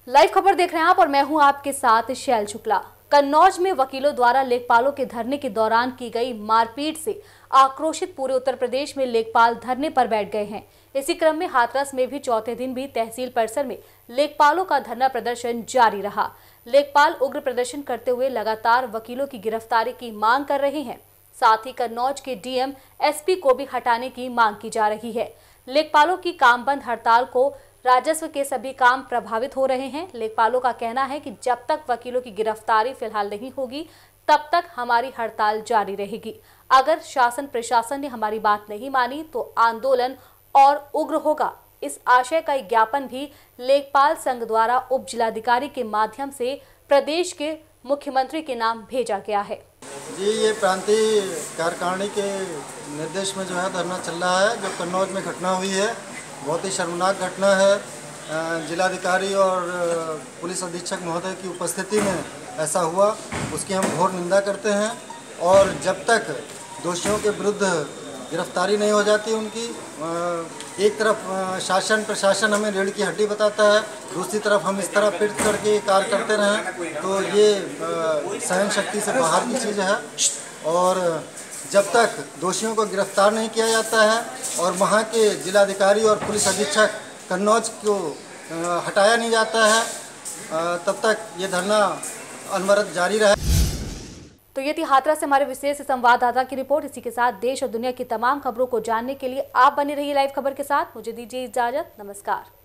Live खबर देख रहे हैं आप और मैं हूं आपके साथ शैल शुक्ला। कन्नौज में वकीलों द्वारा लेखपालों के धरने के दौरान की गई मारपीट से आक्रोशित पूरे उत्तर प्रदेश में लेखपाल धरने पर बैठ गए हैं। इसी क्रम में हाथरस में भी चौथे दिन भी तहसील परिसर में लेखपालों का धरना प्रदर्शन जारी रहा। लेखपाल उग्र प्रदर्शन करते हुए लगातार वकीलों की गिरफ्तारी की मांग कर रहे हैं। साथ ही कन्नौज के डीएम एसपी को भी हटाने की मांग की जा रही है। लेखपालों की काम बंद हड़ताल को राजस्व के सभी काम प्रभावित हो रहे हैं। लेखपालों का कहना है कि जब तक वकीलों की गिरफ्तारी फिलहाल नहीं होगी तब तक हमारी हड़ताल जारी रहेगी। अगर शासन प्रशासन ने हमारी बात नहीं मानी तो आंदोलन और उग्र होगा। इस आशय का ज्ञापन भी लेखपाल संघ द्वारा उप जिलाधिकारी के माध्यम से प्रदेश के मुख्यमंत्री के नाम भेजा गया है। जी, ये प्रांतीय कार्यकारिणी के निर्देश में जो है धरना चल रहा है। जो कन्नौज में घटना हुई है बहुत ही शर्मनाक घटना है। जिलाधिकारी और पुलिस अधीक्षक महोदय की उपस्थिति में ऐसा हुआ, उसकी हम घोर निंदा करते हैं। और जब तक दोषियों के विरुद्ध गिरफ्तारी नहीं हो जाती उनकी, एक तरफ शासन प्रशासन हमें रीढ़ की हड्डी बताता है, दूसरी तरफ हम इस तरह पीट करके कार्य करते रहें तो ये सहन शक्ति से बाहर की चीज़ है। और जब तक दोषियों को गिरफ्तार नहीं किया जाता है और वहाँ के जिलाधिकारी और पुलिस अधीक्षक कन्नौज को हटाया नहीं जाता है तब तक ये धरना अनवरत जारी रहे। तो ये थी हाथरस से हमारे विशेष संवाददाता की रिपोर्ट। इसी के साथ देश और दुनिया की तमाम खबरों को जानने के लिए आप बने रहिए लाइव खबर के साथ। मुझे दीजिए इजाजत, नमस्कार।